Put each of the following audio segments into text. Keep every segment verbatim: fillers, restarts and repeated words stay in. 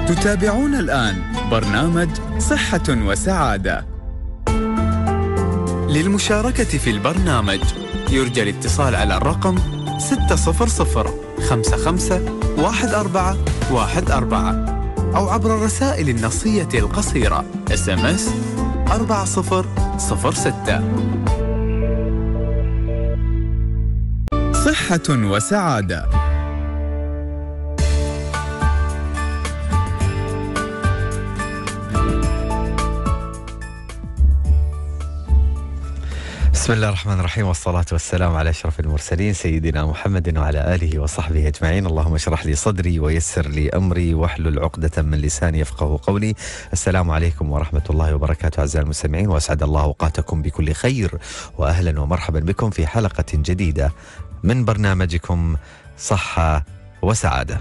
تتابعون الآن برنامج صحة وسعادة. للمشاركة في البرنامج يرجى الاتصال على الرقم ستة صفر صفر خمسة خمسة واحد أربعة واحد أربعة أو عبر الرسائل النصية القصيرة إس إم إس أربعة صفر صفر ستة. صحة وسعادة. بسم الله الرحمن الرحيم، والصلاة والسلام على أشرف المرسلين سيدنا محمد وعلى آله وصحبه أجمعين. اللهم اشرح لي صدري ويسر لي أمري واحلل عقدة من لساني يفقه قولي. السلام عليكم ورحمة الله وبركاته أعزائي المستمعين، وأسعد الله أوقاتكم بكل خير، وأهلا ومرحبا بكم في حلقة جديدة من برنامجكم صحة وسعادة.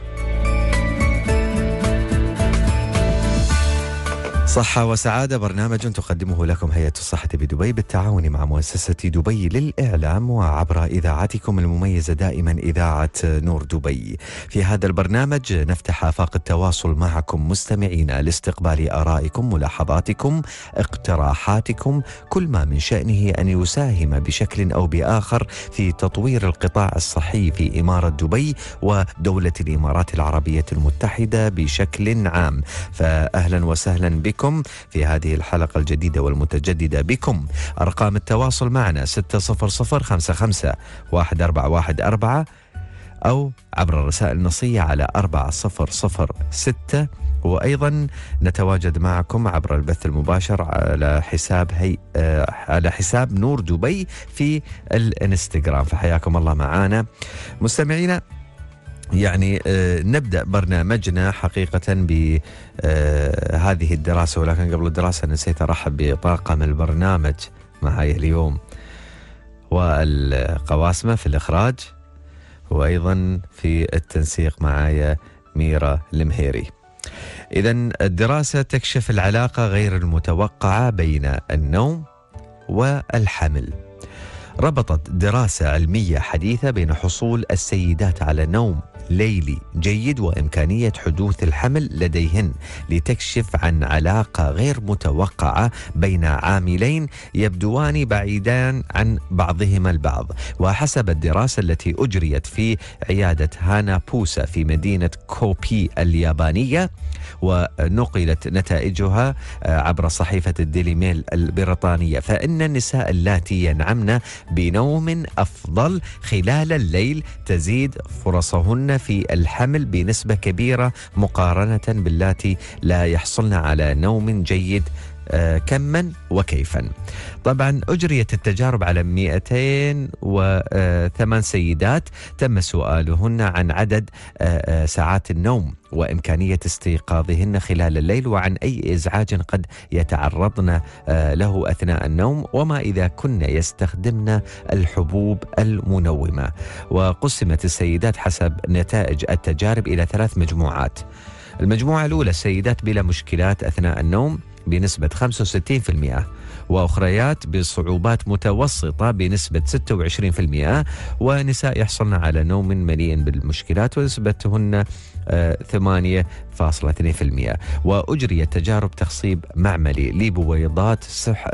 صحة وسعادة برنامج تقدمه لكم هيئة الصحة بدبي بالتعاون مع مؤسسة دبي للإعلام وعبر إذاعتكم المميزة دائما إذاعة نور دبي. في هذا البرنامج نفتح آفاق التواصل معكم مستمعين لاستقبال آرائكم، ملاحظاتكم، اقتراحاتكم، كل ما من شأنه أن يساهم بشكل أو بآخر في تطوير القطاع الصحي في إمارة دبي ودولة الإمارات العربية المتحدة بشكل عام. فأهلا وسهلا بكم في هذه الحلقة الجديدة والمتجددة بكم. أرقام التواصل معنا ستة صفر صفر خمسة خمسة واحد أربعة واحد أربعة أو عبر الرسائل النصية على أربعة صفر صفر ستة، وأيضا نتواجد معكم عبر البث المباشر على حساب هي آه على حساب نور دبي في الانستغرام. فحياكم الله معنا مستمعينا. يعني آه نبدأ برنامجنا حقيقة بهذه آه الدراسة، ولكن قبل الدراسة نسيت أرحب بطاقم البرنامج معي اليوم، والقواسمة في الإخراج، وأيضا في التنسيق معايا ميرا المهيري. إذن الدراسة تكشف العلاقة غير المتوقعة بين النوم والحمل. ربطت دراسة علمية حديثة بين حصول السيدات على نوم ليلي جيد وإمكانية حدوث الحمل لديهن، لتكشف عن علاقة غير متوقعة بين عاملين يبدوان بعيدان عن بعضهما البعض. وحسب الدراسة التي أجريت في عيادة هانا بوسا في مدينة كوبي اليابانية، ونقلت نتائجها عبر صحيفة الديلي ميل البريطانية، فإن النساء اللاتي ينعمن بنوم أفضل خلال الليل تزيد فرصهن في الحمل بنسبة كبيرة مقارنة باللاتي لا يحصلن على نوم جيد. آه كما وكيفا. طبعا أجريت التجارب على مئتين وثمان سيدات تم سؤالهن عن عدد آه ساعات النوم وإمكانية استيقاظهن خلال الليل، وعن أي إزعاج قد يتعرضن آه له أثناء النوم، وما إذا كن يستخدمن الحبوب المنومة. وقسمت السيدات حسب نتائج التجارب إلى ثلاث مجموعات. المجموعة الأولى السيدات بلا مشكلات أثناء النوم بنسبة خمسة وستين بالمئة، وأخريات بصعوبات متوسطة بنسبة ستة وعشرين بالمئة، ونساء يحصلن على نوم مليء بالمشكلات ونسبتهن ثمانية فاصلة اثنين بالمئة. وأجري تجارب تخصيب معملي لبويضات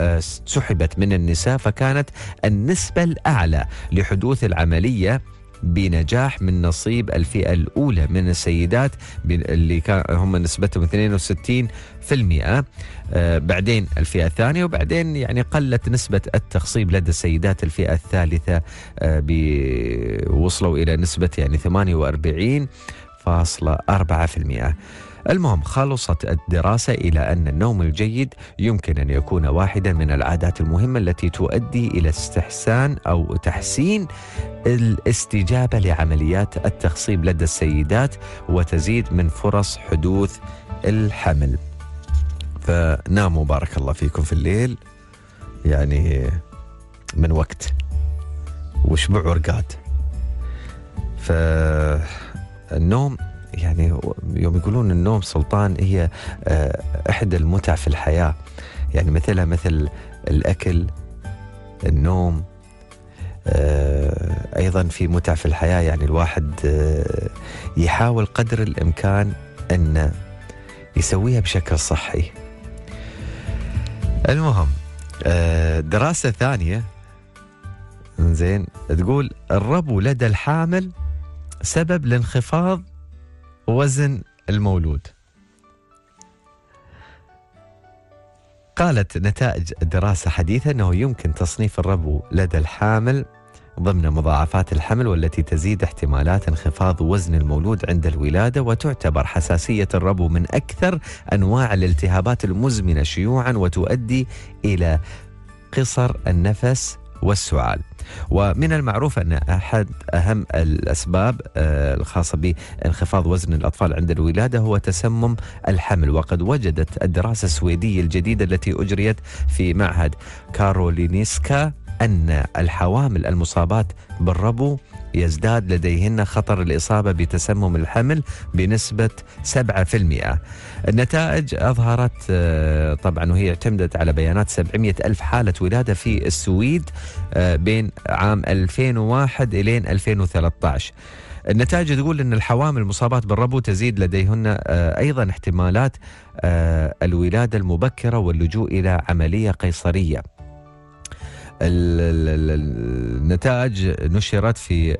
سحبت من النساء، فكانت النسبة الأعلى لحدوث العملية بنجاح من نصيب الفئة الأولى من السيدات اللي كان هم نسبتهم اثنين وستين بالمئة، آه بعدين الفئة الثانية، وبعدين يعني قلت نسبة التخصيب لدى السيدات الفئة الثالثة، آه وصلوا إلى نسبة يعني ثمانية وأربعين فاصلة أربعة بالمئة. المهم خلصت الدراسة إلى أن النوم الجيد يمكن أن يكون واحدا من العادات المهمة التي تؤدي إلى استحسان أو تحسين الاستجابة لعمليات التخصيب لدى السيدات، وتزيد من فرص حدوث الحمل. فناموا بارك الله فيكم في الليل يعني من وقت، واشبعوا رقاد. فالنوم يعني يوم يقولون النوم سلطان، هي إحدى المتع في الحياة، يعني مثلها مثل الأكل، النوم، أيضا في متع في الحياة. يعني الواحد يحاول قدر الإمكان أن يسويها بشكل صحي. المهم دراسة ثانية زين تقول الربو لدى الحامل سبب لانخفاض وزن المولود. قالت نتائج دراسة حديثة أنه يمكن تصنيف الربو لدى الحامل ضمن مضاعفات الحمل والتي تزيد احتمالات انخفاض وزن المولود عند الولادة، وتعتبر حساسية الربو من أكثر أنواع الالتهابات المزمنة شيوعا وتؤدي إلى قصر النفس والسعال. ومن المعروف أن أحد أهم الأسباب الخاصة بانخفاض وزن الأطفال عند الولادة هو تسمم الحمل. وقد وجدت الدراسة السويدية الجديدة التي أجريت في معهد كارولينسكا أن الحوامل المصابات بالربو يزداد لديهن خطر الإصابة بتسمم الحمل بنسبة سبعة بالمئة. النتائج أظهرت طبعا وهي اعتمدت على بيانات سبعمئة ألف حالة ولادة في السويد بين عام ألفين وواحد إلى ألفين وثلاثة عشر. النتائج تقول أن الحوامل المصابات بالربو تزيد لديهن أيضا احتمالات الولادة المبكرة واللجوء إلى عملية قيصرية. النتائج نشرت في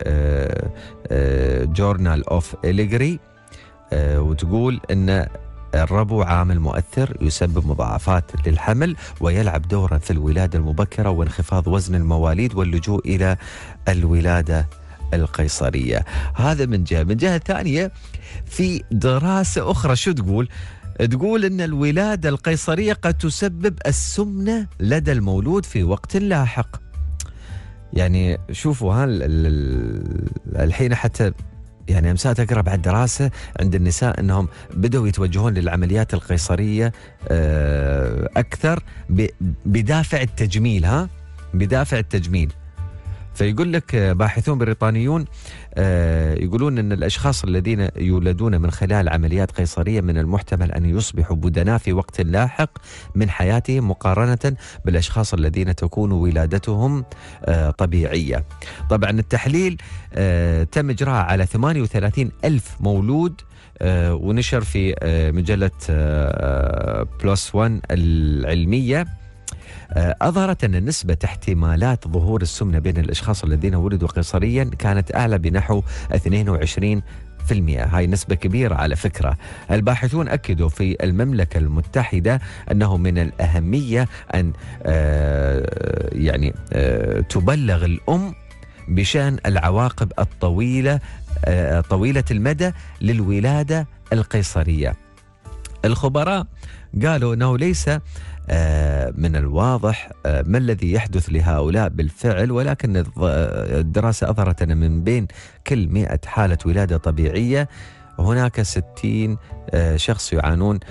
جورنال اوف إليغري وتقول ان الربو عامل مؤثر يسبب مضاعفات للحمل ويلعب دورا في الولادة المبكرة وانخفاض وزن المواليد واللجوء إلى الولادة القيصرية. هذا من جهة. من جهة ثانية في دراسة أخرى شو تقول؟ تقول أن الولادة القيصرية قد تسبب السمنة لدى المولود في وقت لاحق. يعني شوفوا ها الحين حتى يعني أمسات أقرأ بعد دراسة عند النساء أنهم بدأوا يتوجهون للعمليات القيصرية أكثر بدافع التجميل. ها بدافع التجميل. فيقول لك باحثون بريطانيون يقولون أن الأشخاص الذين يولدون من خلال عمليات قيصرية من المحتمل أن يصبحوا بدناء في وقت لاحق من حياتهم مقارنة بالأشخاص الذين تكون ولادتهم طبيعية. طبعا التحليل تم إجراءه على ثمانية وثلاثين ألف مولود ونشر في مجلة بلس وان العلمية. أظهرت أن نسبة احتمالات ظهور السمنة بين الأشخاص الذين ولدوا قيصريا كانت أعلى بنحو اثنين وعشرين بالمئة. هاي نسبة كبيرة على فكرة. الباحثون أكدوا في المملكة المتحدة أنه من الأهمية أن يعني تبلغ الأم بشأن العواقب الطويلة طويلة المدى للولادة القيصرية. الخبراء قالوا أنه ليس من الواضح ما الذي يحدث لهؤلاء بالفعل، ولكن الدراسة أظهرت أن من بين كل مئة حالة ولادة طبيعية هناك ستين شخص يعانون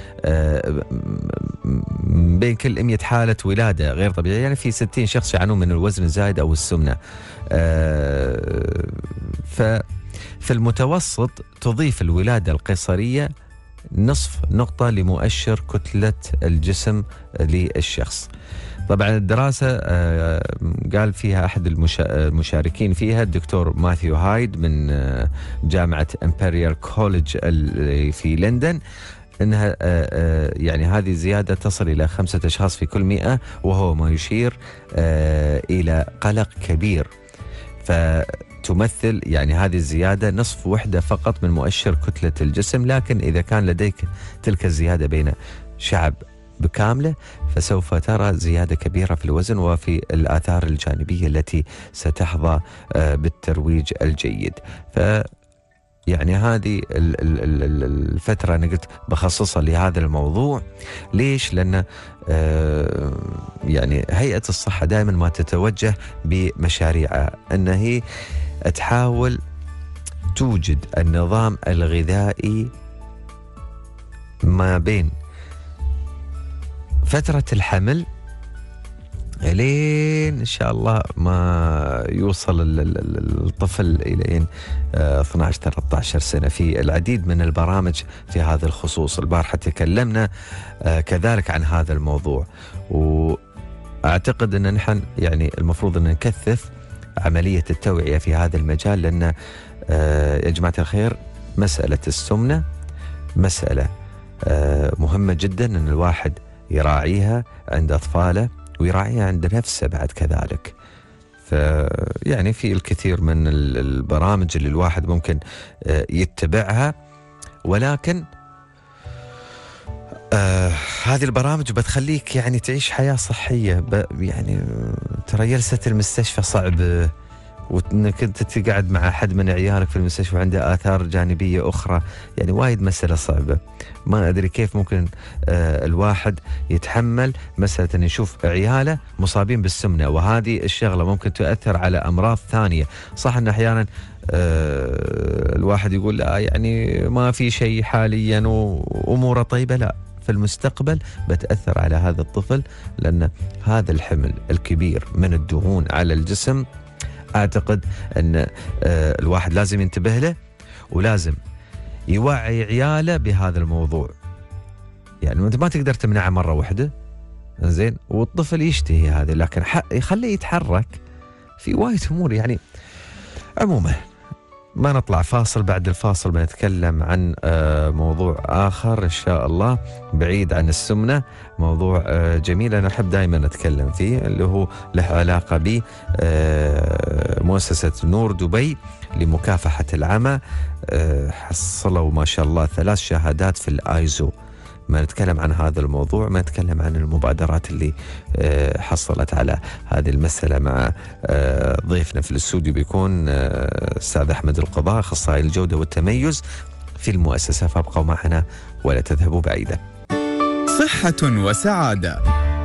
بين كل مئة حالة ولادة غير طبيعية، يعني في ستين شخص يعانون من الوزن الزايد أو السمنة. ففي المتوسط تضيف الولادة القيصرية نصف نقطة لمؤشر كتلة الجسم للشخص. طبعا الدراسة قال فيها أحد المشاركين فيها الدكتور ماثيو هايد من جامعة إمبريال كوليدج في لندن أنها يعني هذه الزيادة تصل إلى خمسة أشخاص في كل مئة، وهو ما يشير إلى قلق كبير. ف تمثل يعني هذه الزيادة نصف وحدة فقط من مؤشر كتلة الجسم، لكن إذا كان لديك تلك الزيادة بين شعب بكامله فسوف ترى زيادة كبيرة في الوزن وفي الآثار الجانبية التي ستحظى بالترويج الجيد. ف يعني هذه الفترة أنا قلت بخصصها لهذا الموضوع. ليش؟ لأن يعني هيئة الصحة دائما ما تتوجه بمشاريعها أن هي تحاول توجد النظام الغذائي ما بين فترة الحمل لين إن شاء الله ما يوصل الطفل إلى اثني عشر ثلاثة عشر سنة، في العديد من البرامج في هذا الخصوص. البارحة تكلمنا كذلك عن هذا الموضوع، وأعتقد أن نحن يعني المفروض أن نكثف عملية التوعية في هذا المجال، لأن يا جماعة الخير مسألة السمنة مسألة مهمة جدا أن الواحد يراعيها عند أطفاله ويراعيها عند نفسه بعد كذلك. فيعني في الكثير من البرامج اللي الواحد ممكن يتبعها، ولكن آه هذه البرامج بتخليك يعني تعيش حياة صحية. يعني ترى جلسة المستشفى صعبة، وانك انت تقعد مع احد من عيالك في المستشفى وعنده آثار جانبية أخرى، يعني وايد مسألة صعبة. ما أدري كيف ممكن آه الواحد يتحمل مسألة أن يشوف عياله مصابين بالسمنة، وهذه الشغلة ممكن تؤثر على أمراض ثانية. صح أن أحيانا آه الواحد يقول لا يعني ما في شيء حاليا وأموره طيبة، لا، في المستقبل بتأثر على هذا الطفل، لأن هذا الحمل الكبير من الدهون على الجسم أعتقد أن الواحد لازم ينتبه له، ولازم يوعي عياله بهذا الموضوع. يعني أنت ما تقدر تمنعه مرة واحدة، زين، والطفل يشتهي هذا، لكن يخليه يتحرك في وايد أمور. يعني عموما ما نطلع فاصل، بعد الفاصل بنتكلم عن موضوع آخر إن شاء الله بعيد عن السمنة، موضوع جميل أنا أحب دائما أتكلم فيه، اللي هو له علاقة ب مؤسسة نور دبي لمكافحة العمى. حصلوا ما شاء الله ثلاث شهادات في الآيزو. ما نتكلم عن هذا الموضوع، ما نتكلم عن المبادرات اللي حصلت على هذه المسألة مع ضيفنا في الاستوديو، بيكون أستاذ أحمد القضاء، أخصائي الجودة والتميز في المؤسسة. فابقوا معنا ولا تذهبوا بعيدا. صحة وسعادة.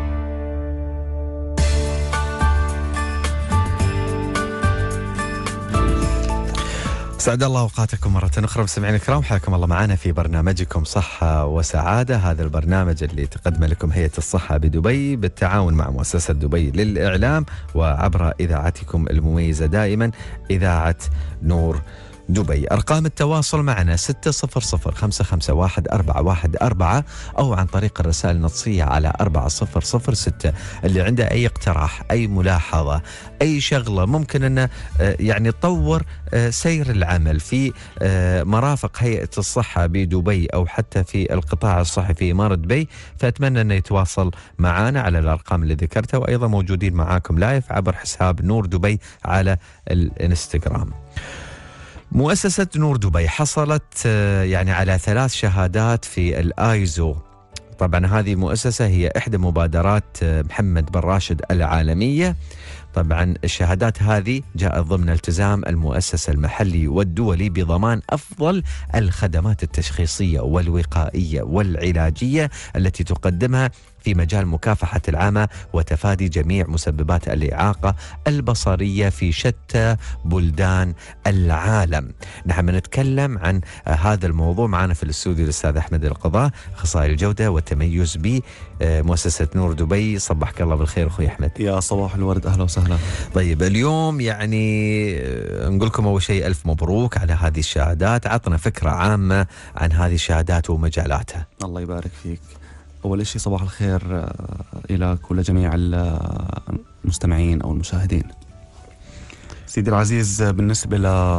سعد الله أوقاتكم مرة أخرى مستمعينا الكرام، حياكم الله معنا في برنامجكم صحة وسعادة. هذا البرنامج اللي تقدم لكم هيئة الصحة بدبي بالتعاون مع مؤسسة دبي للإعلام، وعبر إذاعتكم المميزة دائما إذاعة نور دبي. أرقام التواصل معنا ستة صفر صفر خمسة خمسة واحد أربعة واحد أربعة، أو عن طريق الرسائل النصية على أربعة صفر صفر ستة. اللي عنده أي اقتراح، أي ملاحظة، أي شغلة ممكن أن يعني تطور سير العمل في مرافق هيئة الصحة بدبي أو حتى في القطاع الصحي في إمارة دبي، فأتمنى أن يتواصل معنا على الأرقام اللي ذكرتها، وأيضا موجودين معاكم لايف عبر حساب نور دبي على الانستغرام. مؤسسة نور دبي حصلت يعني على ثلاث شهادات في الآيزو. طبعا هذه المؤسسة هي إحدى مبادرات محمد بن راشد العالمية. طبعا الشهادات هذه جاءت ضمن التزام المؤسسة المحلي والدولي بضمان أفضل الخدمات التشخيصية والوقائية والعلاجية التي تقدمها في مجال مكافحة العمى وتفادي جميع مسببات الإعاقة البصرية في شتى بلدان العالم. نحن نتكلم عن هذا الموضوع. معنا في الاستوديو الأستاذ أحمد القضاء، أخصائي الجودة والتميز بمؤسسة نور دبي. صبحك الله بالخير أخوي أحمد. يا صباح الورد، أهلا وسهلا. طيب اليوم يعني نقول لكم أول شيء ألف مبروك على هذه الشهادات. عطنا فكرة عامة عن هذه الشهادات ومجالاتها. الله يبارك فيك. أول شيء صباح الخير إلى كل جميع المستمعين أو المشاهدين. سيدي العزيز، بالنسبة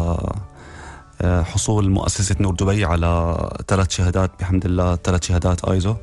لحصول مؤسسة نور دبي على ثلاث شهادات بحمد الله، ثلاث شهادات آيزو،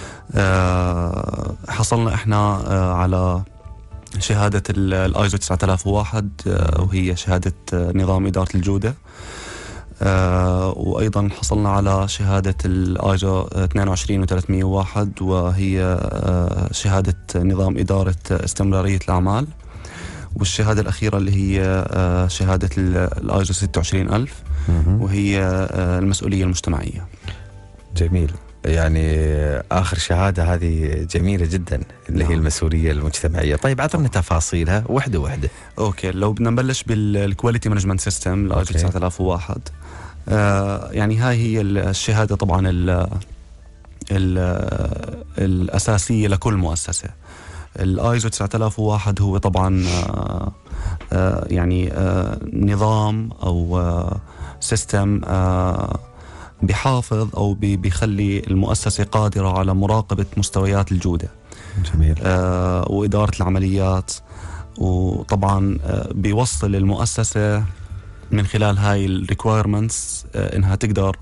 حصلنا إحنا على شهادة الآيزو تسعة آلاف وواحد، وهي شهادة نظام إدارة الجودة. آه وأيضا حصلنا على شهادة الآيزو اثنين وعشرين وثلاثمئة وواحد، وهي آه شهادة نظام إدارة استمرارية الأعمال. والشهادة الأخيرة اللي هي آه شهادة الآيزو ستة وعشرين ألف، وهي آه المسؤولية المجتمعية. جميل. يعني آخر شهادة هذه جميلة جدا اللي نعم. هي المسؤولية المجتمعية. طيب عطنا تفاصيلها وحدة وحدة. أوكي، لو بدنا نبلش بالكواليتي مانجمنت سيستم الآيزو تسعة آلاف وواحد. آه يعني هاي هي الشهادة طبعا ال ال الأساسية لكل مؤسسة. الآيزو تسعة آلاف وواحد هو طبعا آه آه يعني آه نظام أو آه سيستم آه بيحافظ أو بيخلي المؤسسة قادرة على مراقبة مستويات الجودة. جميل. آه وإدارة العمليات، وطبعا آه بيوصل المؤسسة من خلال هاي الريكوايرمنتس إنها تقدر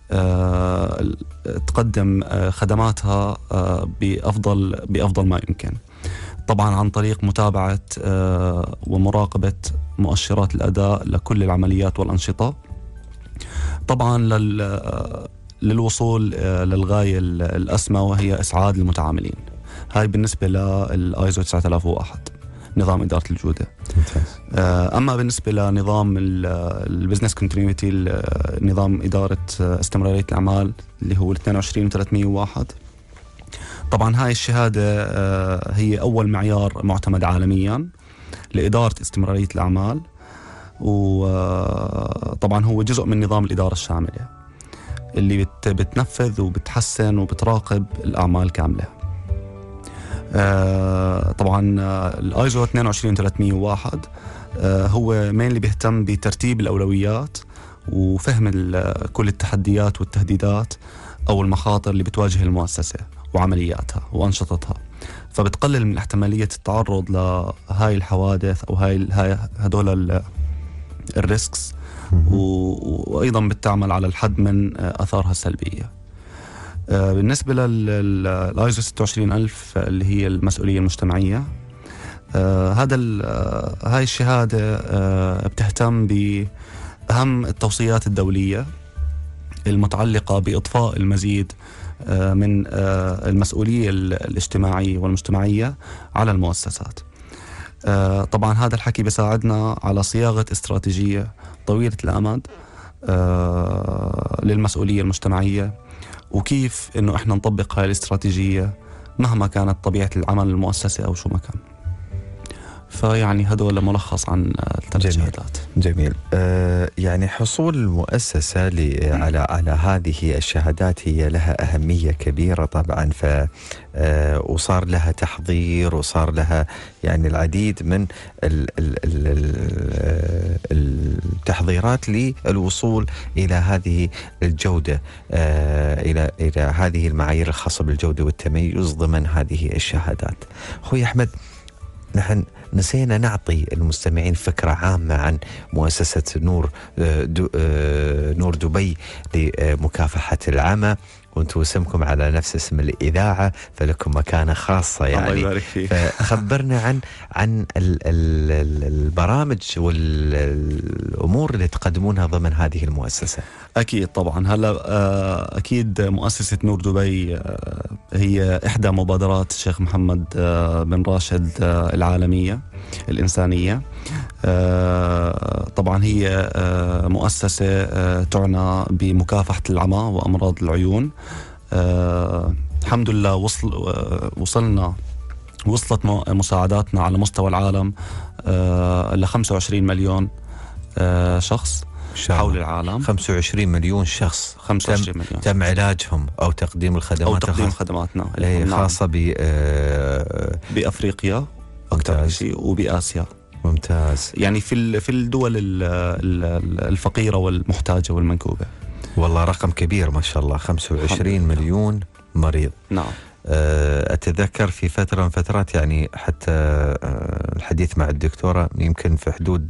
تقدم خدماتها بأفضل بأفضل ما يمكن، طبعا عن طريق متابعة ومراقبة مؤشرات الأداء لكل العمليات والأنشطة، طبعا للوصول للغاية الأسمى وهي إسعاد المتعاملين. هاي بالنسبة للآيزو تسعة آلاف وواحد نظام إدارة الجودة. أما بالنسبة لنظام البزنس كونتينيوتي، نظام إدارة استمرارية الأعمال اللي هو اثنين وعشرين وثلاثمية وواحد، طبعا هاي الشهادة هي أول معيار معتمد عالميا لإدارة استمرارية الأعمال، وطبعا هو جزء من نظام الإدارة الشاملة اللي بتنفذ وبتحسن وبتراقب الأعمال كاملة. طبعا الآيزو اثنين وعشرين وثلاثمية وواحد هو مين اللي بيهتم بترتيب الأولويات وفهم كل التحديات والتهديدات أو المخاطر اللي بتواجه المؤسسة وعملياتها وأنشطتها، فبتقلل من احتمالية التعرض لهاي الحوادث أو هاي هدول الريسكس، وأيضا بتعمل على الحد من أثارها السلبية. بالنسبة للآيزو ستة وعشرين ألف اللي هي المسؤولية المجتمعية، هذا هاي الشهادة بتهتم بأهم التوصيات الدولية المتعلقة بإضفاء المزيد من المسؤولية الاجتماعية والمجتمعية على المؤسسات. طبعا هذا الحكي بيساعدنا على صياغة استراتيجية طويلة الأمد للمسؤولية المجتمعية، وكيف إنه إحنا نطبق هاي الاستراتيجية مهما كانت طبيعة العمل المؤسسة أو شو ما كان. فيعني هدول ملخص عن الثلاث شهادات. جميل. آه يعني حصول المؤسسة على على هذه الشهادات هي لها أهمية كبيرة طبعا، ف آه وصار لها تحضير وصار لها يعني العديد من ال ال ال التحضيرات للوصول إلى هذه الجودة، آه إلى إلى هذه المعايير الخاصة بالجودة والتميز ضمن هذه الشهادات. أخوي أحمد، نحن نسينا نعطي المستمعين فكرة عامة عن مؤسسة نور دو نور دبي لمكافحة العمى، وانتم اسمكم على نفس اسم الإذاعة فلكم مكانة خاصة يعني. الله يبارك فيك. فخبرنا عن عن ال ال البرامج والأمور اللي تقدمونها ضمن هذه المؤسسة. أكيد طبعا. هلا أكيد مؤسسة نور دبي هي إحدى مبادرات الشيخ محمد بن راشد العالمية الإنسانية. طبعا هي مؤسسة تعنى بمكافحة العمى وأمراض العيون. الحمد لله وصل وصلنا وصلت مساعداتنا على مستوى العالم ل خمسة وعشرين مليون شخص حول العالم. خمسة وعشرين مليون شخص خمسة وعشرين مليون تم علاجهم أو تقديم الخدمات أو تقديم خدماتنا اللي خاصة ب بأفريقيا أكثر شيء وبآسيا. ممتاز. يعني في في الدول الفقيرة والمحتاجة والمنكوبة. والله رقم كبير ما شاء الله، خمسة وعشرين مليون مريض. نعم. أتذكر في فترة من فترات يعني حتى الحديث مع الدكتورة يمكن في حدود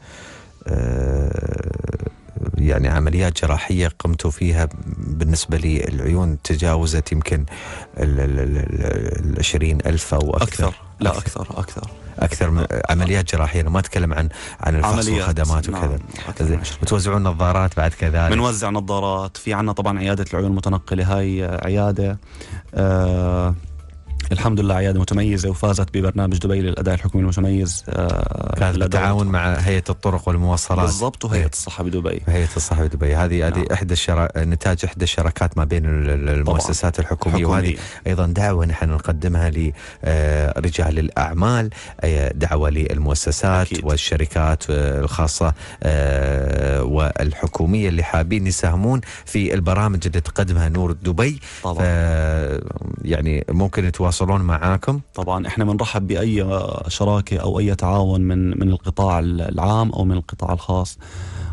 يعني عمليات جراحية قمت فيها بالنسبة لي العيون تجاوزت يمكن العشرين ألف أو أكثر. أكثر. لا أكثر أكثر أكثر من عمليات جراحية. أنا ما أتكلم عن عن الفحص والخدمات وكذا. نعم. وتوزعون نظارات بعد كذلك؟ بنوزع نظارات. في عنا طبعا عيادة العيون المتنقلة، هاي عيادة آه الحمد لله عيادة متميزة وفازت ببرنامج دبي للأداء الحكومي المتميز. آه كانت بالتعاون مع هيئة الطرق والمواصلات. بالضبط، وهيئة الصحة بدبي. هيئة الصحة بدبي هذه هذه نعم. إحدى الشرا... نتاج إحدى الشراكات ما بين المؤسسات طبعا. الحكومية، وهذه أيضا دعوة نحن نقدمها لرجال الأعمال، دعوة للمؤسسات أكيد. والشركات الخاصة والحكومية اللي حابين يساهمون في البرامج اللي تقدمها نور دبي طبعا. يعني ممكن يتواصلون معاكم. طبعا احنا بنرحب باي شراكه او اي تعاون من من القطاع العام او من القطاع الخاص،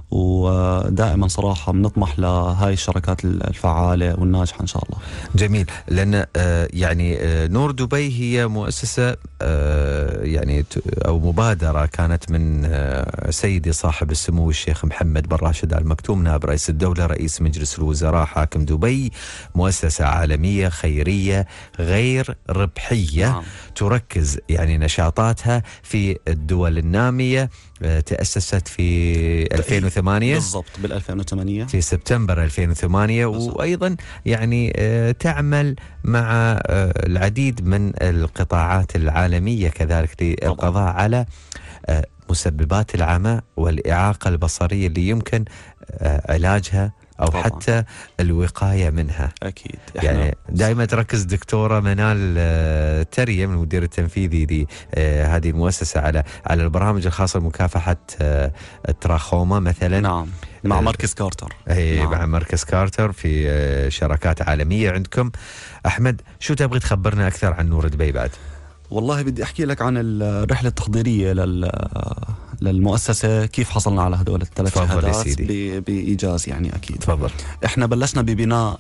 ودائما صراحة بنطمح لهاي الشركات الفعالة والناجحة إن شاء الله. جميل، لأن يعني نور دبي هي مؤسسة يعني أو مبادرة كانت من سيدي صاحب السمو الشيخ محمد بن راشد آل مكتوم نائب رئيس الدولة رئيس مجلس الوزراء حاكم دبي، مؤسسة عالمية خيرية غير ربحية. نعم. تركز يعني نشاطاتها في الدول النامية. تأسست في ألفين وثمانية بالضبط، بال ألفين وثمانية في سبتمبر ألفين وثمانية بالضبط. وأيضا يعني تعمل مع العديد من القطاعات العالمية كذلك للقضاء على مسببات العمى والإعاقة البصرية اللي يمكن علاجها أو طبعا. حتى الوقاية منها. أكيد. يعني دائما تركز دكتورة منال ترية من المدير التنفيذي لهذه المؤسسة على على البرامج الخاصة بمكافحة التراخوما مثلا. نعم. مع مركز كارتر. أي نعم. مع مركز كارتر في شراكات عالمية عندكم. أحمد، شو تبغي تخبرنا أكثر عن نور دبي بعد؟ والله بدي أحكي لك عن الرحلة التحضيرية لل للمؤسسة، كيف حصلنا على هدول الثلاث شهادات بإيجاز يعني. أكيد. تفضل. إحنا بلشنا ببناء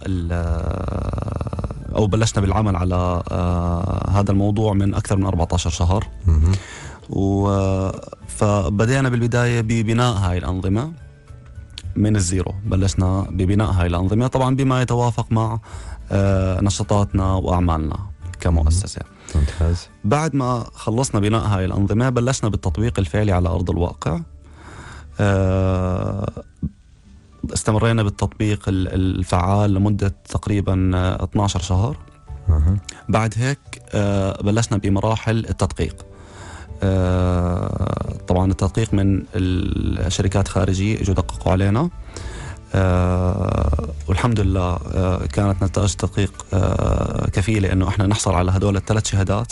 أو بلشنا بالعمل على هذا الموضوع من أكثر من أربعة عشر شهر. و فبدأنا بالبداية ببناء هاي الأنظمة من الزيرو. بلشنا ببناء هاي الأنظمة طبعا بما يتوافق مع نشاطاتنا وأعمالنا كمؤسسة. ممتاز. بعد ما خلصنا بناء هاي الأنظمة بلشنا بالتطبيق الفعلي على أرض الواقع. استمرينا بالتطبيق الفعال لمدة تقريبا اثني عشر شهر. أه. بعد هيك بلشنا بمراحل التدقيق. طبعا التدقيق من الشركات خارجية اجوا دققوا علينا. آه والحمد لله آه كانت نتائج تدقيق آه كفيلة إنه إحنا نحصل على هدول الثلاث شهادات.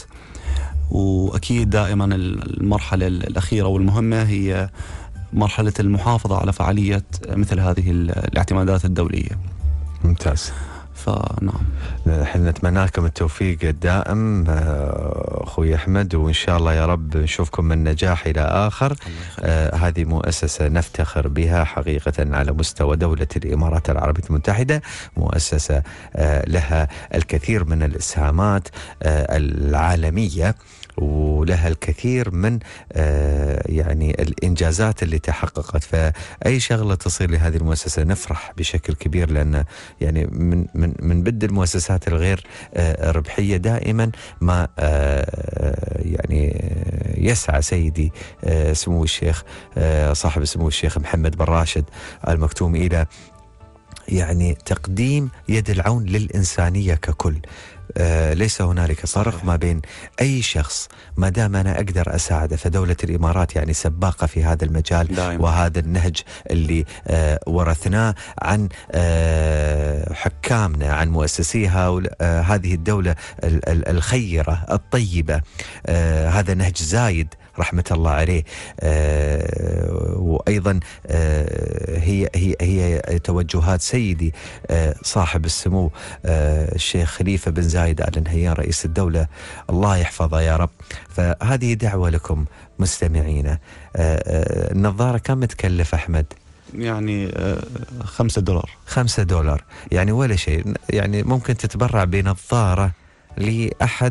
وأكيد دائما المرحلة الأخيرة والمهمة هي مرحلة المحافظة على فعالية مثل هذه الاعتمادات الدولية. ممتاز. فنعم، نحن نتمنى لكم التوفيق الدائم أخوي أحمد، وإن شاء الله يا رب نشوفكم من نجاح إلى آخر. آه هذه مؤسسة نفتخر بها حقيقة على مستوى دولة الإمارات العربية المتحدة، مؤسسة آه لها الكثير من الإسهامات آه العالمية، ولها الكثير من آه يعني الإنجازات اللي تحققت. فأي شغلة تصير لهذه المؤسسة نفرح بشكل كبير، لأن يعني من من من بد المؤسسات الغير آه ربحية دائما ما آه يعني يسعى سيدي آه سمو الشيخ آه صاحب سمو الشيخ محمد بن راشد آل مكتوم إلى يعني تقديم يد العون للإنسانية ككل. آه ليس هنالك فرق ما بين أي شخص ما دام أنا أقدر أساعده. فدولة الإمارات يعني سباقة في هذا المجال دائما. وهذا النهج اللي آه ورثناه عن آه حكامنا، عن مؤسسيها آه هذه الدولة الخيرة الطيبة. آه هذا نهج زايد رحمة الله عليه. آه وأيضا آه هي هي هي توجهات سيدي آه صاحب السمو آه الشيخ خليفة بن زايد آل نهيان رئيس الدولة، الله يحفظه يا رب. فهذه دعوة لكم مستمعينا. آه آه النظارة كم تكلف أحمد؟ يعني آه خمسة دولار. خمسة دولار يعني ولا شيء. يعني ممكن تتبرع بنظارة لأحد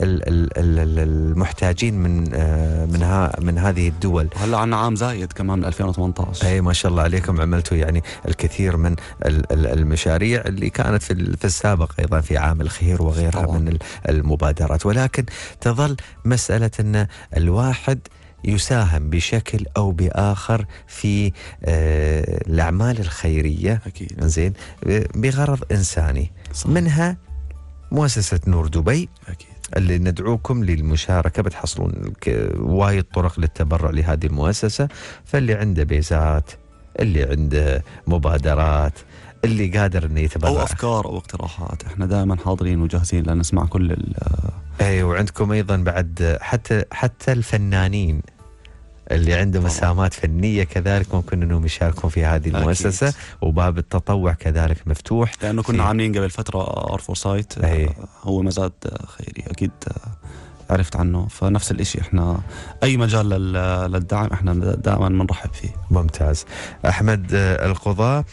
المحتاجين من من ها من هذه الدول. هلا عنا عام زايد كمان من ألفين وثمانية عشر. اي ما شاء الله عليكم، عملتوا يعني الكثير من المشاريع اللي كانت في في السابق ايضا في عام الخير وغيرها طبعا من المبادرات. ولكن تظل مسألة ان الواحد يساهم بشكل أو بآخر في آه الأعمال الخيرية. أكيد. زين، بغرض إنساني. صح. منها مؤسسة نور دبي. أكيد. اللي ندعوكم للمشاركة، بتحصلون وايد طرق للتبرع لهذه المؤسسة. فاللي عنده بيزات، اللي عنده مبادرات، اللي قادر انه يتبرع او افكار او اقتراحات، احنا دائما حاضرين وجاهزين لنسمع كل ال اي. وعندكم ايضا بعد حتى حتى الفنانين اللي عندهم مساهمات فنية كذلك ممكن انهم يشاركون في هذه المؤسسة. أكيد. وباب التطوع كذلك مفتوح، لانه كنا عاملين قبل فترة ار فور سايت هو مزاد خيري. اكيد عرفت عنه. فنفس الإشي إحنا أي مجال للدعم إحنا دائما بنرحب فيه. ممتاز. أحمد القضاء،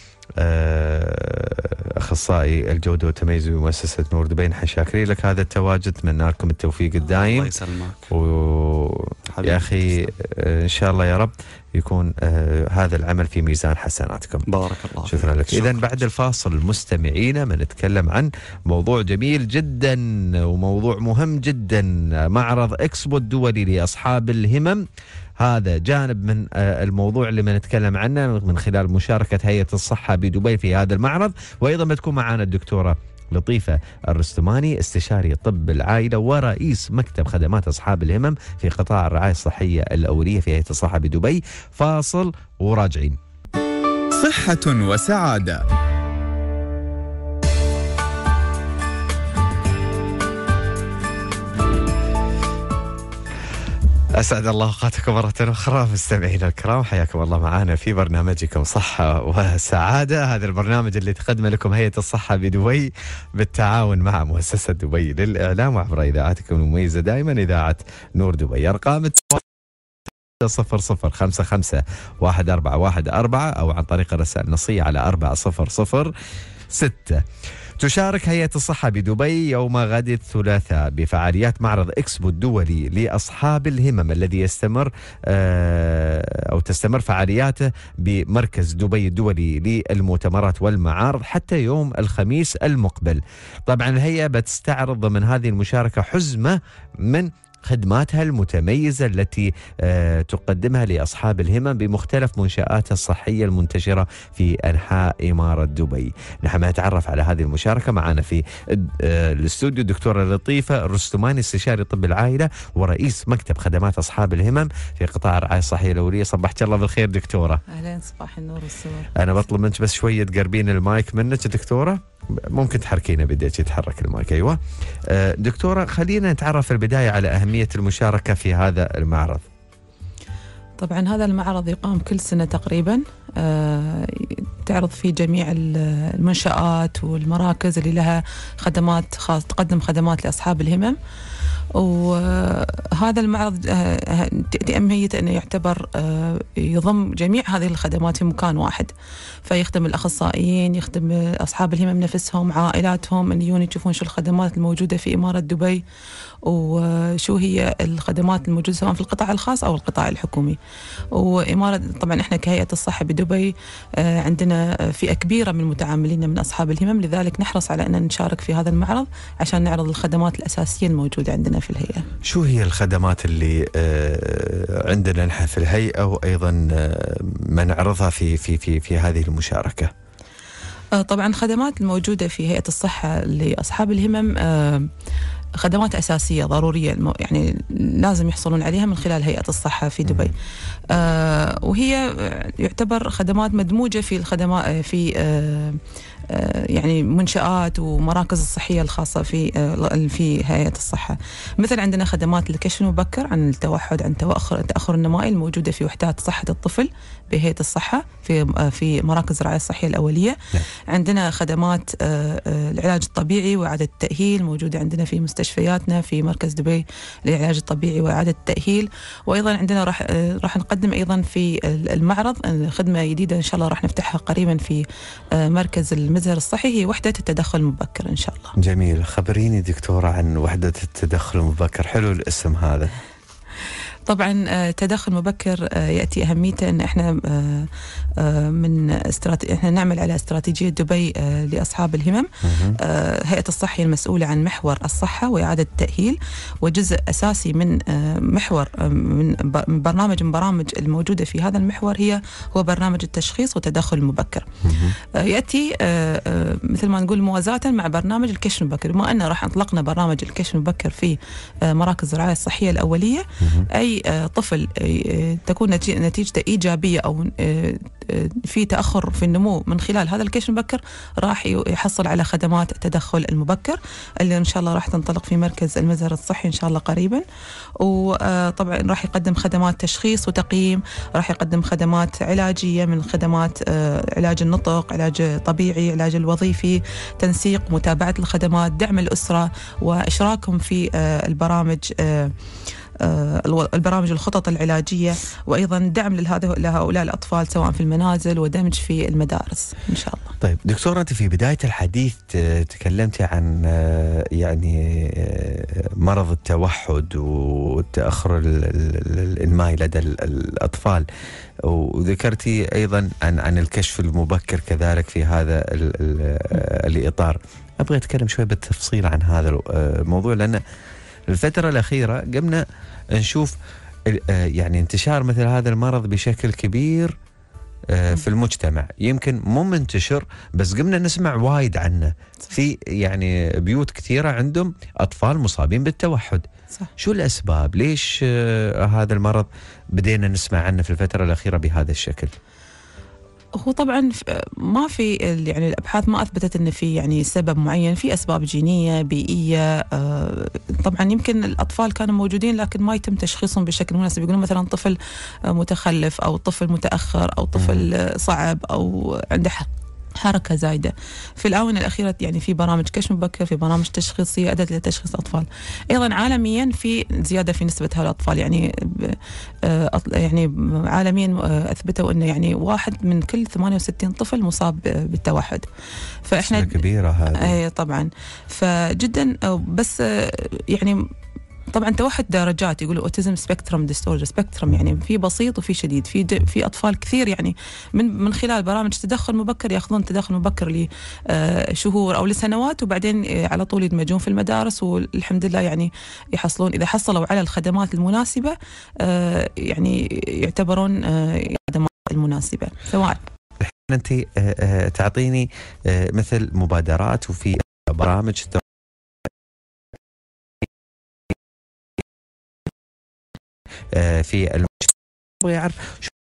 أخصائي الجودة والتميز بمؤسسة نور دبي، نحن شاكرين لك هذا التواجد، نتمنى لكم التوفيق الدائم. الله يسلمك. و... يا أخي إن شاء الله يا رب يكون آه هذا العمل في ميزان حسناتكم. بارك الله. شكرا لك. إذن بعد الفاصل مستمعينا بنتكلم عن موضوع جميل جدا وموضوع مهم جدا، معرض إكسبو الدولي لأصحاب الهمم. هذا جانب من الموضوع اللي بنتكلم عنه من خلال مشاركة هيئة الصحة بدبي في هذا المعرض. وأيضا بتكون معنا الدكتورة لطيفة الرستماني، استشاري طب العائلة ورئيس مكتب خدمات أصحاب الهمم في قطاع الرعاية الصحية الأولية في هيئة الصحة بدبي. فاصل وراجعين. صحة وسعادة. أسعد الله أوقاتكم مرة أخرى مستمعينا الكرام، حياكم الله معنا في برنامجكم صحة وسعادة. هذا البرنامج اللي تقدم لكم هيئة الصحة بدبي بالتعاون مع مؤسسة دبي للإعلام وعبر إذاعتكم المميزة دائما إذاعة نور دبي. أرقام صفر صفر خمسة خمسة واحد أربعة واحد أربعة أو عن طريق الرسائل النصية على أربعة صفر صفر ستة. تشارك هيئة الصحة بدبي يوم غد الثلاثاء بفعاليات معرض إكسبو الدولي لأصحاب الهمم الذي يستمر أو تستمر فعالياته بمركز دبي الدولي للمؤتمرات والمعارض حتى يوم الخميس المقبل. طبعا الهيئة بتستعرض ضمن هذه المشاركة حزمة من خدماتها المتميزة التي تقدمها لأصحاب الهمم بمختلف منشآتها الصحية المنتشرة في أنحاء إمارة دبي. نحن نتعرف على هذه المشاركة. معنا في الاستوديو الدكتورة لطيفة الرستماني، استشاري طب العائلة ورئيس مكتب خدمات أصحاب الهمم في قطاع الرعاية الصحية الأولية. صبحت الله بالخير دكتورة. أهلا، صباح النور والسرور. أنا بطلب منك بس شوية تقربين المايك منك دكتورة، ممكن تحركينا بديت يتحرك المايك. أيوة دكتورة، خلينا نتعرف في البداية على أهمية المشاركة في هذا المعرض. طبعا هذا المعرض يقام كل سنة تقريبا، آه تعرض فيه جميع المنشآت والمراكز اللي لها خدمات خاص تقدم خدمات لأصحاب الهمم. وهذا المعرض تأتي أهميته أنه يعتبر يضم جميع هذه الخدمات في مكان واحد، فيخدم الأخصائيين، يخدم أصحاب الهمم نفسهم، عائلاتهم، أن يجون يشوفون شو الخدمات الموجودة في إمارة دبي وشو هي الخدمات الموجودة سواء في القطاع الخاص أو القطاع الحكومي. وإمارة طبعا إحنا كهيئة الصحة بدبي عندنا فئة كبيرة من المتعاملين من أصحاب الهمم، لذلك نحرص على أن نشارك في هذا المعرض عشان نعرض الخدمات الأساسية الموجودة عندنا في الهيئة. شو هي الخدمات اللي عندنا نحن في الهيئة وأيضا ما نعرضها في في في في هذه المشاركة؟ طبعا الخدمات الموجودة في هيئة الصحة لأصحاب الهمم خدمات أساسية ضرورية، يعني لازم يحصلون عليها من خلال هيئة الصحة في دبي. آه وهي يعتبر خدمات مدموجة في الخدمات في آه يعني منشآت ومراكز الصحية الخاصة في في هيئة الصحة. مثل عندنا خدمات الكشف المبكر عن التوحد، عن تأخر التأخر النمائي الموجودة في وحدات صحة الطفل بهيئة الصحة في في مراكز الرعاية الصحية الأولية. عندنا خدمات العلاج الطبيعي وإعادة التأهيل موجودة عندنا في مستشفياتنا في مركز دبي للعلاج الطبيعي وإعادة التأهيل. وأيضا عندنا راح راح نقدم أيضا في المعرض خدمة جديدة إن شاء الله راح نفتحها قريبا في مركز المزهر الصحي، هي وحدة التدخل المبكر إن شاء الله. جميل. خبريني دكتورة عن وحدة التدخل المبكر، حلو الاسم هذا. طبعا التدخل المبكر يأتي أهميته أن إحنا من استراتي... إحنا نعمل على استراتيجية دبي لأصحاب الهمم. هيئة الصحة المسؤولة عن محور الصحة وإعادة التأهيل، وجزء أساسي من محور من برنامج من برامج الموجودة في هذا المحور هي هو برنامج التشخيص والتدخل المبكر. يأتي مثل ما نقول موازاة مع برنامج الكشف المبكر. بما أن راح أطلقنا برنامج الكشف المبكر في مراكز الرعاية الصحية الأولية، أي في طفل تكون نتيجته إيجابية أو في تأخر في النمو من خلال هذا الكشف المبكر، راح يحصل على خدمات التدخل المبكر اللي إن شاء الله راح تنطلق في مركز المزهر الصحي إن شاء الله قريبا. وطبعا راح يقدم خدمات تشخيص وتقييم، راح يقدم خدمات علاجية من خدمات علاج النطق، علاج طبيعي، علاج الوظيفي، تنسيق، متابعة الخدمات، دعم الأسرة وإشراكهم في البرامج البرامج الخطط العلاجية، وأيضا دعم لهؤلاء الأطفال سواء في المنازل ودمج في المدارس إن شاء الله. طيب دكتور، أنت في بداية الحديث تكلمتي عن يعني مرض التوحد والتأخر الإنمائي لدى الأطفال، وذكرتي أيضا عن عن الكشف المبكر كذلك في هذا الإطار. أبغى أتكلم شوي بالتفصيل عن هذا الموضوع، لأن الفترة الأخيرة قمنا نشوف يعني انتشار مثل هذا المرض بشكل كبير في المجتمع. يمكن مو منتشر بس قمنا نسمع وايد عنه في يعني بيوت كثيرة عندهم أطفال مصابين بالتوحد. صح. شو الأسباب؟ ليش هذا المرض بدينا نسمع عنه في الفترة الأخيرة بهذا الشكل؟ هو طبعا ما في يعني الابحاث ما اثبتت ان في يعني سبب معين، في اسباب جينيه بيئيه. طبعا يمكن الاطفال كانوا موجودين لكن ما يتم تشخيصهم بشكل مناسب، يقولون مثلا طفل متخلف او طفل متاخر او طفل صعب او عنده حركة زايدة. في الآونة الأخيرة يعني في برامج كشف مبكر، في برامج تشخيصية أدت لتشخيص أطفال. أيضا عالميا في زيادة في نسبة هؤلاء الأطفال، يعني يعني عالميا أثبتوا أنه يعني واحد من كل ثمانية وستين طفل مصاب بالتوحد. فإحنا كبيرة هذه. أي طبعا، فجدا بس يعني طبعا توحد درجات، يقولوا اوتيزم سبيكترم ديستوردر، سبيكترم يعني في بسيط وفي شديد. في في اطفال كثير يعني من من خلال برامج تدخل مبكر ياخذون تدخل مبكر لشهور او لسنوات، وبعدين على طول يدمجون في المدارس، والحمد لله يعني يحصلون اذا حصلوا على الخدمات المناسبه يعني يعتبرون الخدمات المناسبه. سواء انت تعطيني مثل مبادرات وفي برامج في المجتمع، ويعرف شو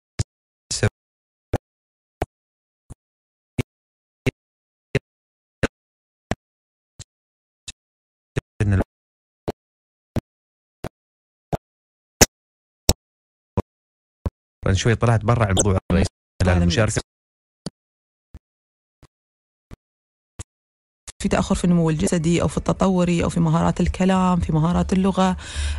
شوي طلعت برا الموضوع الرئيسي المشاركة. في تأخر في النمو الجسدي أو في التطوري أو في مهارات الكلام، في مهارات اللغة.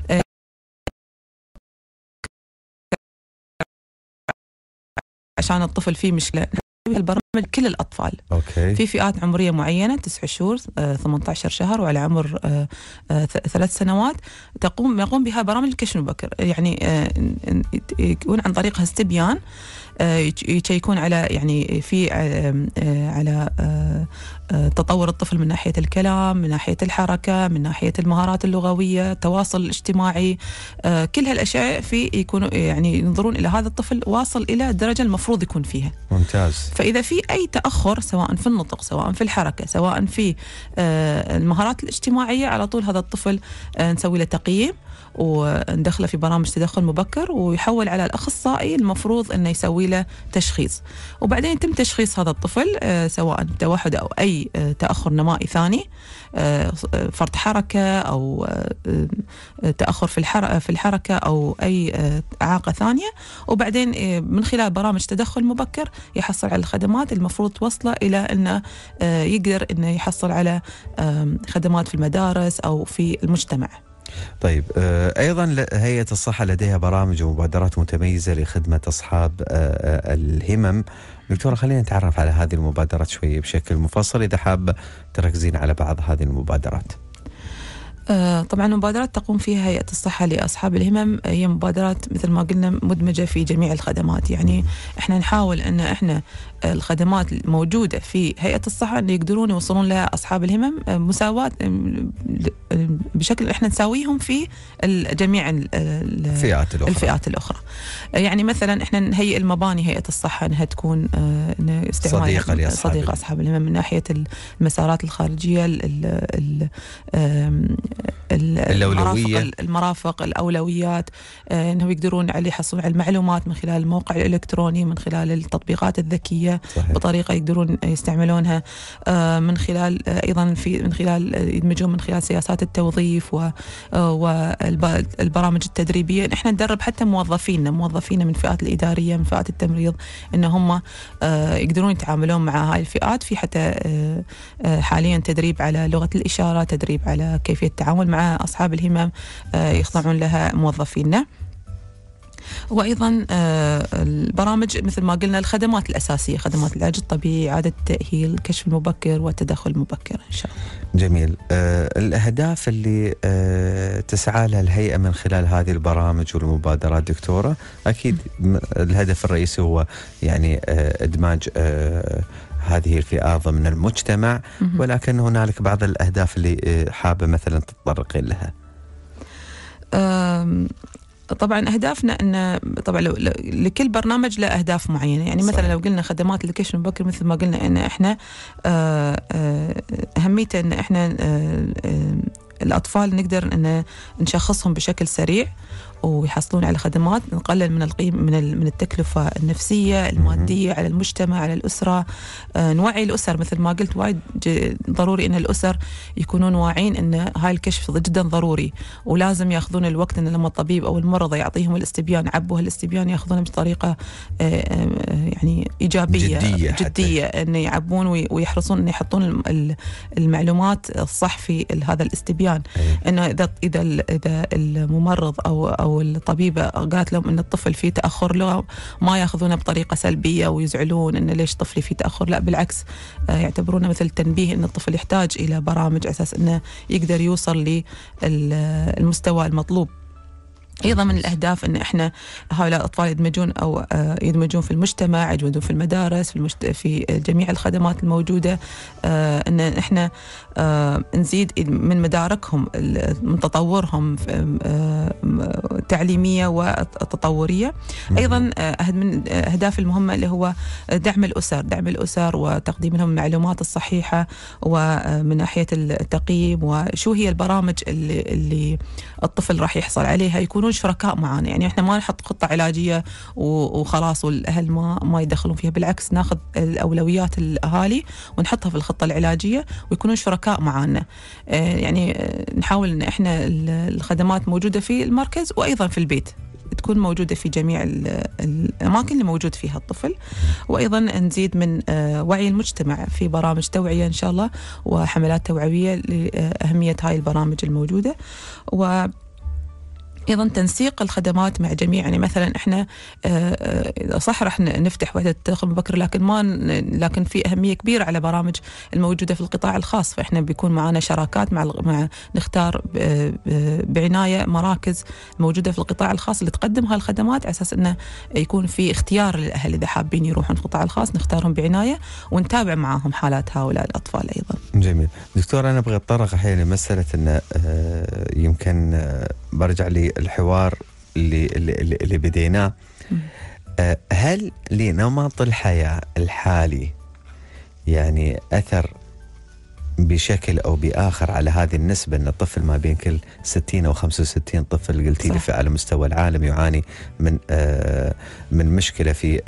عشان الطفل فيه مشكلة البرامج كل الأطفال. أوكي. في فئات عمرية معينة تسع شهور، آه، ثمانية عشر شهر، وعلى عمر آه، آه، ثلاث سنوات تقوم يقوم بها برامج الكشف المبكر، يعني آه، يكون عن طريقها استبيان، آه، يشيكون على يعني في آه، آه، على آه، آه، تطور الطفل من ناحية الكلام، من ناحية الحركة، من ناحية المهارات اللغوية، التواصل الاجتماعي، آه، كل هالأشياء في يكونوا يعني ينظرون إلى هذا الطفل واصل إلى الدرجة المفروض يكون فيها. ممتاز. فإذا في أي تأخر سواء في النطق، سواء في الحركة، سواء في آه، المهارات الاجتماعية، على طول هذا الطفل آه، نسوي له تقييم وندخله في برامج تدخل مبكر، ويحول على الأخصائي المفروض أنه يسوي له تشخيص، وبعدين يتم تشخيص هذا الطفل آه، سواء توحد أو أي آه، تأخر نمائي ثاني، آه، فرط حركة أو آه، تأخر في الحركة في الحركة أو أي آه، إعاقة ثانية، وبعدين آه، من خلال برامج تدخل مبكر يحصل على الخدمات المفروض توصله إلى أنه آه، يقدر أنه يحصل على آه، خدمات في المدارس أو في المجتمع. طيب، أيضا هيئة الصحة لديها برامج ومبادرات متميزة لخدمة أصحاب الهمم. دكتورة، خلينا نتعرف على هذه المبادرات شوي بشكل مفصل، إذا حابة تركزين على بعض هذه المبادرات. طبعا المبادرات تقوم فيها هيئة الصحة لأصحاب الهمم هي مبادرات مثل ما قلنا مدمجة في جميع الخدمات، يعني احنا نحاول ان احنا الخدمات الموجودة في هيئة الصحة اللي يقدرون يوصلون لها أصحاب الهمم مساواة بشكل احنا نساويهم في جميع الفئات الأخرى. الفئات الأخرى. يعني مثلا احنا نهيئ المباني هيئة الصحة انها تكون صديقة لأصحاب صديقة أصحاب الهمم من ناحية المسارات الخارجية، ال ال المرافق المرافق الأولويات، أنهم يقدرون على يحصلون على المعلومات من خلال الموقع الإلكتروني، من خلال التطبيقات الذكية. صحيح. بطريقة يقدرون يستعملونها من خلال أيضا في من خلال يدمجون من خلال سياسات التوظيف والبرامج التدريبية. إحنا ندرب حتى موظفينا موظفينا من فئات الإدارية، من فئات التمريض، إن هم يقدرون يتعاملون مع هاي الفئات. في حتى حاليا تدريب على لغة الإشارة، تدريب على كيفية التعامل مع أصحاب الهمم يخضعون لها موظفينا. وأيضا البرامج مثل ما قلنا الخدمات الأساسية، خدمات العلاج الطبيعي، إعادة التأهيل، الكشف المبكر والتدخل المبكر إن شاء الله. جميل. آه الأهداف اللي آه تسعى لها الهيئة من خلال هذه البرامج والمبادرات دكتورة، أكيد الهدف الرئيسي هو يعني آه إدماج آه هذه الفئة ضمن المجتمع، ولكن هنالك بعض الأهداف اللي حابة مثلا تتطرق لها. طبعا أهدافنا أن طبعا لو لكل برنامج له أهداف معينة. يعني مثلا صحيح. لو قلنا خدمات الكشف المبكر، مثل ما قلنا أن إحنا أهميته أن إحنا الأطفال نقدر أن نشخصهم بشكل سريع ويحصلون على خدمات، نقلل من القيم من من التكلفة النفسية المادية على المجتمع على الأسرة. آه نوعي الأسر، مثل ما قلت وايد ضروري أن الأسر يكونون واعين أن هاي الكشف جدا ضروري، ولازم يأخذون الوقت أن لما الطبيب أو المرضى يعطيهم الاستبيان عبوا هالاستبيان يأخذونه بطريقة آه يعني إيجابية جدية, جدية أن يعبون ويحرصون أن يحطون المعلومات الصح في هذا الاستبيان. أنه إذا إذا إذا الممرض أو أو الطبيبة قالت لهم أن الطفل فيه تأخر لغة، ما يأخذونه بطريقة سلبية ويزعلون أن ليش طفلي فيه تأخر، لا بالعكس يعتبرونه مثل تنبيه أن الطفل يحتاج إلى برامج أساس أنه يقدر يوصل للمستوى المطلوب. أيضا من الأهداف أن إحنا هؤلاء الأطفال يدمجون أو يدمجون في المجتمع، يدمجون في المدارس، في, المجت... في جميع الخدمات الموجودة. أن إحنا نزيد من مداركهم، من تطورهم التعليمية والتطورية. أيضا من الأهداف المهمة اللي هو دعم الأسر، دعم الأسر وتقديم لهم المعلومات الصحيحة، ومن ناحية التقييم وشو هي البرامج اللي, اللي الطفل راح يحصل عليها، يكونون شركاء معنا. يعني احنا ما نحط خطة علاجية وخلاص والأهل ما ما يدخلون فيها، بالعكس ناخذ الأولويات الأهالي ونحطها في الخطة العلاجية ويكونون شركاء معنا. يعني نحاول ان احنا الخدمات موجودة في المركز وأيضا في البيت، تكون موجودة في جميع الأماكن اللي موجود فيها الطفل. وأيضا نزيد من وعي المجتمع في برامج توعية إن شاء الله وحملات توعوية لأهمية هاي البرامج الموجودة. و أيضا تنسيق الخدمات مع جميع، يعني مثلا إحنا صح رح نفتح وحدة التدخل المبكر، لكن ما لكن في أهمية كبيرة على برامج الموجودة في القطاع الخاص، فإحنا بيكون معنا شراكات مع مع نختار بعناية مراكز موجودة في القطاع الخاص اللي تقدم هالخدمات، على أساس إنه يكون في اختيار للأهل إذا حابين يروحون في القطاع الخاص نختارهم بعناية ونتابع معهم حالات هؤلاء الأطفال أيضا. جميل. دكتور، أنا أبغى أتطرق أحيانا مسألة إنه يمكن برجع لي الحوار اللي اللي, اللي بديناه. هل لنمط الحياة الحالي يعني أثر بشكل أو بآخر على هذه النسبة، أن الطفل ما بين كل ستين أو خمسة وستين طفل قلتي لي على مستوى العالم يعاني من آه من مشكلة في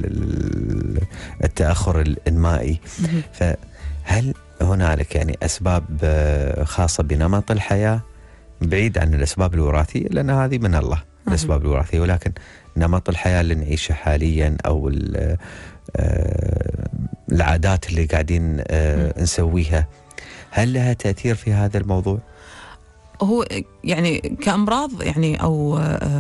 التأخر الإنمائي؟ فهل هنالك يعني أسباب خاصة بنمط الحياة بعيد عن الأسباب الوراثية، لأن هذه من الله الأسباب الوراثية، ولكن نمط الحياة اللي نعيشه حاليا أو العادات اللي قاعدين نسويها، هل لها تأثير في هذا الموضوع؟ هو يعني كأمراض يعني أو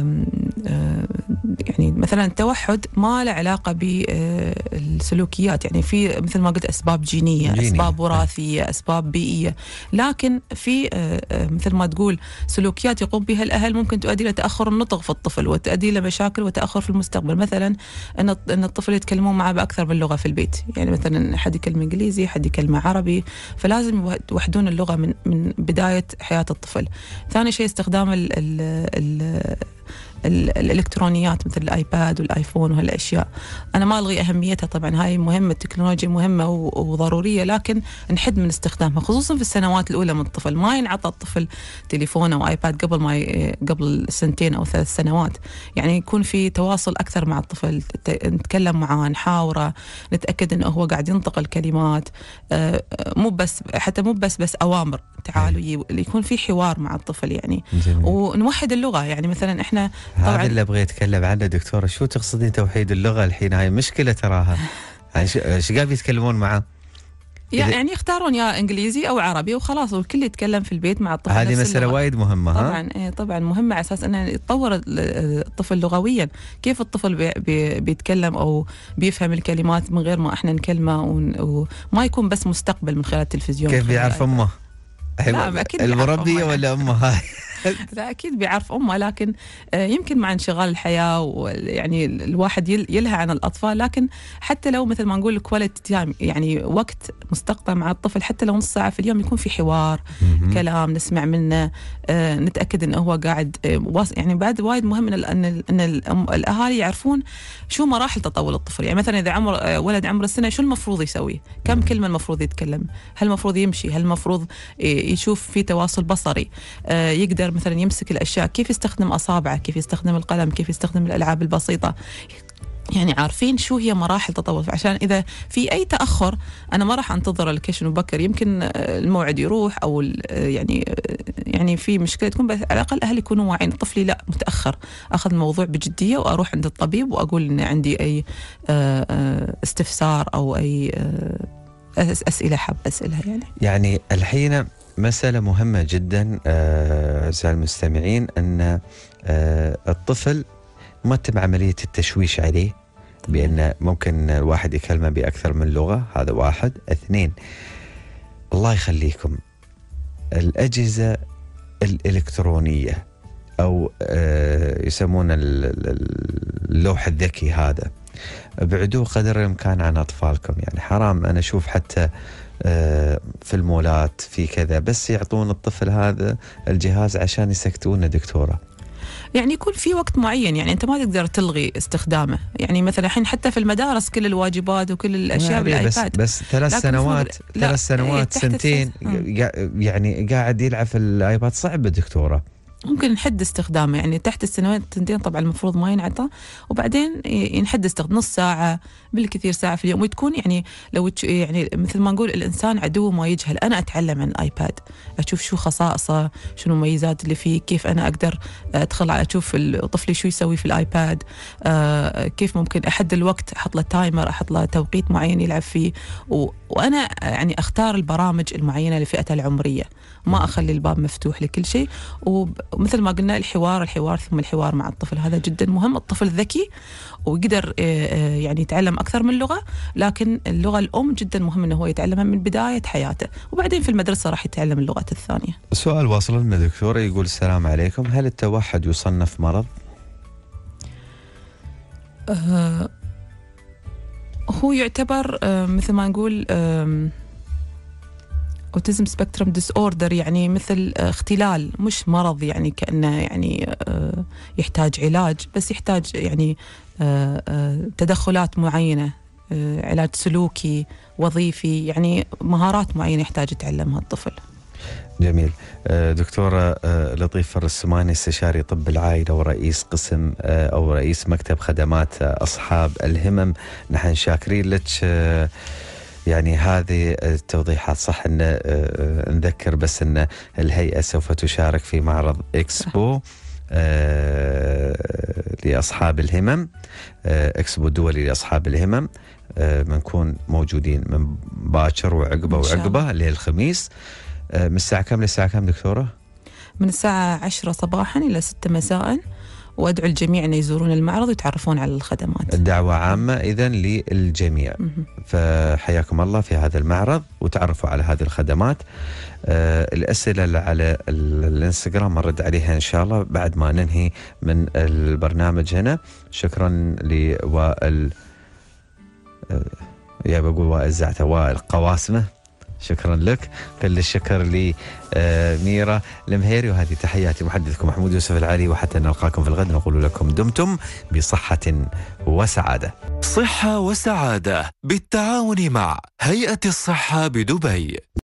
يعني مثلا التوحد ما له علاقة بالسلوكيات، يعني في مثل ما قلت أسباب جينية, جينية. أسباب وراثية، أسباب بيئية، لكن في مثل ما تقول سلوكيات يقوم بها الأهل ممكن تؤدي إلى تأخر النطق في الطفل وتؤدي إلى مشاكل وتأخر في المستقبل. مثلا أن أن الطفل يتكلمون معه بأكثر من لغة في البيت، يعني مثلا حد يكلم إنجليزي، حد يكلم عربي، فلازم يوحدون اللغة من من بداية حياة الطفل. ثاني شيء استخدام ال ال ال الالكترونيات مثل الايباد والايفون وهالاشياء. انا ما الغي اهميتها طبعا، هاي مهمه، التكنولوجيا مهمه وضروريه، لكن نحد من استخدامها خصوصا في السنوات الاولى من الطفل. ما ينعطى الطفل تليفون او ايباد قبل ما ي... قبل سنتين او ثلاث سنوات. يعني يكون في تواصل اكثر مع الطفل، نتكلم معاه، نحاوره، نتاكد انه هو قاعد ينطق الكلمات، مو بس حتى مو بس بس اوامر تعالوا، يكون في حوار مع الطفل يعني. جميل. ونوحد اللغه، يعني مثلا احنا هذا اللي ابغى اتكلم عنه دكتوره. شو تقصدين توحيد اللغه الحين؟ هاي مشكله تراها. ايش قاعد يتكلمون معه؟ يعني يختارون يا انجليزي او عربي وخلاص، والكل يتكلم في البيت مع الطفل. هذه مساله وايد مهمه. ها طبعا إيه طبعا مهمه، على اساس انه يتطور الطفل لغويا. كيف الطفل بي بي بيتكلم او بيفهم الكلمات من غير ما احنا نكلمه، وما يكون بس مستقبل من خلال التلفزيون. كيف بيعرف امه؟ لا اكيد المربيه ولا امه هاي؟ لا اكيد بيعرف امه، لكن يمكن مع انشغال الحياه ويعني الواحد يلهى عن الاطفال. لكن حتى لو مثل ما نقول كواليتي تايم، يعني وقت مستقطع مع الطفل، حتى لو نص ساعه في اليوم، يكون في حوار، كلام نسمع منه، نتاكد انه هو قاعد يعني. بعد وايد مهم ان ان الاهالي يعرفون شو مراحل تطور الطفل. يعني مثلا اذا عمر ولد عمره السنه، شو المفروض يسوي؟ كم كلمه المفروض يتكلم؟ هل المفروض يمشي؟ هل المفروض يشوف في تواصل بصري؟ يقدر مثلا يمسك الاشياء، كيف يستخدم اصابعه، كيف يستخدم القلم، كيف يستخدم الالعاب البسيطه. يعني عارفين شو هي مراحل تطور، عشان اذا في اي تاخر انا ما راح انتظر الكشن مبكر، يمكن الموعد يروح او يعني يعني في مشكله تكون. بس على الاقل اهلي يكونوا واعيين. طفلي لا متاخر، اخذ الموضوع بجديه واروح عند الطبيب واقول ان عندي اي استفسار او اي اسئله حاب اسالها. يعني يعني الحين مسألة مهمة جدا أعزائي المستمعين، أن الطفل ما تتم عملية التشويش عليه بأن ممكن الواحد يكلمه بأكثر من لغة. هذا واحد. اثنين، الله يخليكم، الأجهزة الإلكترونية أو يسمون اللوح الذكي، هذا ابعدوه قدر الإمكان عن أطفالكم. يعني حرام أنا أشوف حتى في المولات في كذا بس يعطون الطفل هذا الجهاز عشان يسكتونه دكتورة. يعني يكون في وقت معين، يعني أنت ما تقدر تلغي استخدامه. يعني مثلا الحين حتى في المدارس كل الواجبات وكل الأشياء بالآيباد، بس, بس ثلاث سنوات ثلاث سنوات سنتين يعني قاعد يلعب في الآيباد، صعبة دكتورة. ممكن نحد استخدامه، يعني تحت السنوات سنتين طبعا المفروض ما ينعطى، وبعدين ينحد استخدام نص ساعة بالكثير ساعة في اليوم. وتكون يعني لو يعني مثل ما نقول الإنسان عدو ما يجهل. أنا أتعلم عن الآيباد، أشوف شو خصائصه، شنو المميزات اللي فيه، كيف أنا أقدر أدخل على أشوف طفلي شو يسوي في الآيباد، آه كيف ممكن أحد الوقت، أحط له تايمر، أحط له توقيت معين يلعب فيه، و وأنا يعني أختار البرامج المعينة لفئته العمرية، ما أخلي الباب مفتوح لكل شيء. ومثل ما قلنا الحوار الحوار ثم الحوار مع الطفل، هذا جدا مهم. الطفل ذكي ويقدر يعني يتعلم أكثر من لغة، لكن اللغة الأم جدا مهم أنه هو يتعلمها من بداية حياته، وبعدين في المدرسة راح يتعلم اللغات الثانية. سؤال واصل لنا دكتورة، يقول السلام عليكم، هل التوحد يصنف مرض؟ آه هو يعتبر آه مثل ما نقول آه أوتيزم سبيكترم ديس أوردر، يعني مثل اختلال، مش مرض يعني كأنه يعني يحتاج علاج، بس يحتاج يعني تدخلات معينة، علاج سلوكي وظيفي، يعني مهارات معينة يحتاج يتعلمها الطفل. جميل. دكتورة لطيفة الرسماني، استشاري طب العائلة ورئيس قسم أو رئيس مكتب خدمات أصحاب الهمم، نحن شاكرين لك يعني هذه التوضيحات. صح ان نذكر بس ان الهيئة سوف تشارك في معرض اكسبو لأصحاب الهمم، اكسبو دولي لأصحاب الهمم، بنكون موجودين من باكر وعقبة وعقبة اللي هي الخميس. من الساعة كم للساعة كم دكتورة؟ من الساعة عشرة صباحا إلى ستة مساء، وأدعو الجميع أن يزورون المعرض ويتعرفون على الخدمات. الدعوة عامة إذن للجميع. فحياكم الله في هذا المعرض وتعرفوا على هذه الخدمات. آه الأسئلة اللي على الانستغرام نرد عليها إن شاء الله بعد ما ننهي من البرنامج هنا. شكرا لوائل، آه يا بقول وائل زعتر، وائل قواسمة شكرا لك، كل الشكر لميرا المهيري. وهذه تحياتي محدثكم محمود يوسف العلي، وحتى نلقاكم في الغد نقول لكم دمتم بصحة وسعادة. صحة وسعادة بالتعاون مع هيئة الصحة بدبي.